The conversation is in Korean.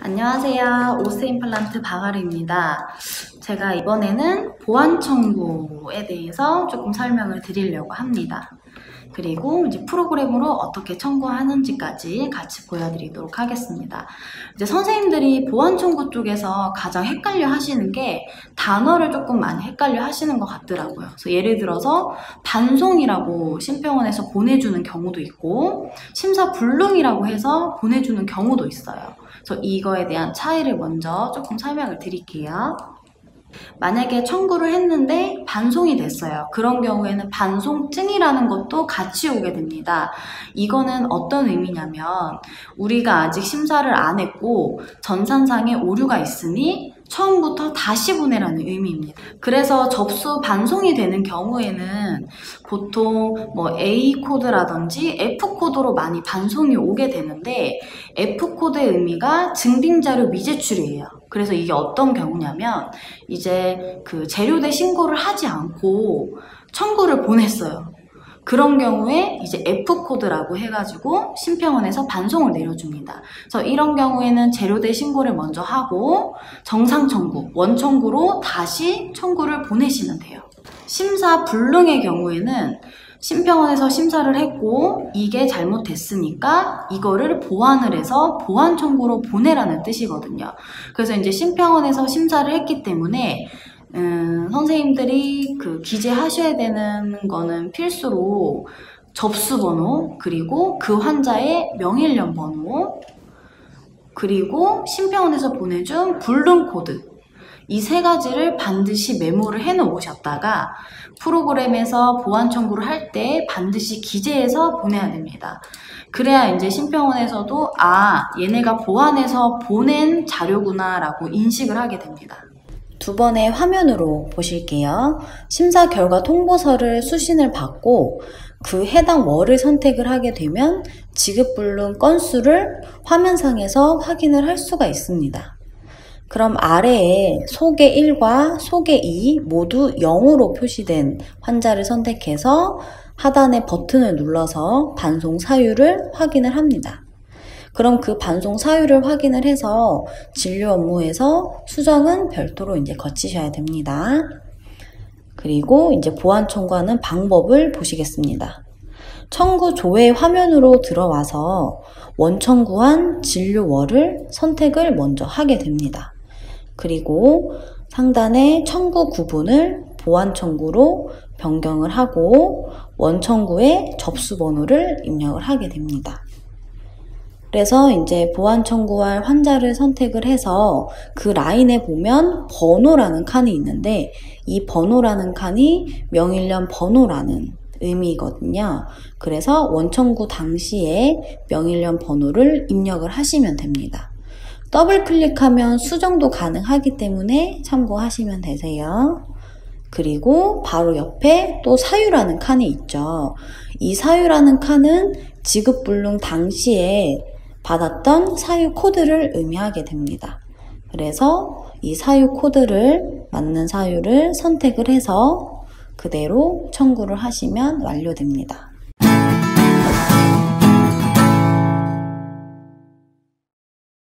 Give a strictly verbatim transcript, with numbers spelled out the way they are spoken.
안녕하세요. 오스 임플란트 박아르입니다. 제가 이번에는 보완 청구에 대해서 조금 설명을 드리려고 합니다. 그리고 이제 프로그램으로 어떻게 청구하는지까지 같이 보여드리도록 하겠습니다. 이제 선생님들이 보완 청구 쪽에서 가장 헷갈려 하시는 게 단어를 조금 많이 헷갈려 하시는 것 같더라고요. 그래서 예를 들어서 반송이라고 심평원에서 보내주는 경우도 있고 심사불능이라고 해서 보내주는 경우도 있어요. 그래서 이거에 대한 차이를 먼저 조금 설명을 드릴게요. 만약에 청구를 했는데 반송이 됐어요. 그런 경우에는 반송증이라는 것도 같이 오게 됩니다. 이거는 어떤 의미냐면 우리가 아직 심사를 안 했고 전산상에 오류가 있으니 처음부터 다시 보내라는 의미입니다. 그래서 접수 반송이 되는 경우에는 보통 뭐 에이 코드라든지 에프 코드로 많이 반송이 오게 되는데 에프 코드의 의미가 증빙자료 미제출이에요. 그래서 이게 어떤 경우냐면 이제 그 재료대 신고를 하지 않고 청구를 보냈어요. 그런 경우에 이제 에프 코드라고 해가지고 심평원에서 반송을 내려줍니다. 그래서 이런 경우에는 재료대 신고를 먼저 하고 정상 청구, 원 청구로 다시 청구를 보내시면 돼요. 심사 불능의 경우에는 심평원에서 심사를 했고 이게 잘못됐으니까 이거를 보완을 해서 보완 청구로 보내라는 뜻이거든요. 그래서 이제 심평원에서 심사를 했기 때문에 음, 선생님들이 그 기재하셔야 되는 거는 필수로 접수번호, 그리고 그 환자의 명일년 번호, 그리고 심평원에서 보내준 불능 코드, 이 세 가지를 반드시 메모를 해 놓으셨다가 프로그램에서 보완 청구를 할 때 반드시 기재해서 보내야 됩니다. 그래야 이제 심평원에서도 아, 얘네가 보완해서 보낸 자료구나 라고 인식을 하게 됩니다. 두 번의 화면으로 보실게요. 심사 결과 통보서를 수신을 받고 그 해당 월을 선택을 하게 되면 지급불능 건수를 화면상에서 확인을 할 수가 있습니다. 그럼 아래에 소개 일과 소개 이 모두 영으로 표시된 환자를 선택해서 하단의 버튼을 눌러서 반송 사유를 확인을 합니다. 그럼 그 반송 사유를 확인을 해서 진료 업무에서 수정은 별도로 이제 거치셔야 됩니다. 그리고 이제 보완 청구하는 방법을 보시겠습니다. 청구 조회 화면으로 들어와서 원 청구한 진료월을 선택을 먼저 하게 됩니다. 그리고 상단의 청구 구분을 보완 청구로 변경을 하고 원 청구의 접수 번호를 입력을 하게 됩니다. 그래서 이제 보완 청구할 환자를 선택을 해서 그 라인에 보면 번호라는 칸이 있는데 이 번호라는 칸이 명일년 번호라는 의미거든요. 그래서 원 청구 당시에 명일년 번호를 입력을 하시면 됩니다. 더블 클릭하면 수정도 가능하기 때문에 참고하시면 되세요. 그리고 바로 옆에 또 사유라는 칸이 있죠. 이 사유라는 칸은 지급불능 당시에 받았던 사유 코드를 의미하게 됩니다. 그래서 이 사유 코드를 맞는 사유를 선택을 해서 그대로 청구를 하시면 완료됩니다.